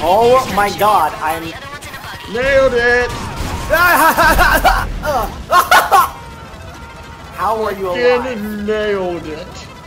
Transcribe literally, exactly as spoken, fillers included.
Oh my god, I'm... Nailed it! How are you alive? Fucking nailed it.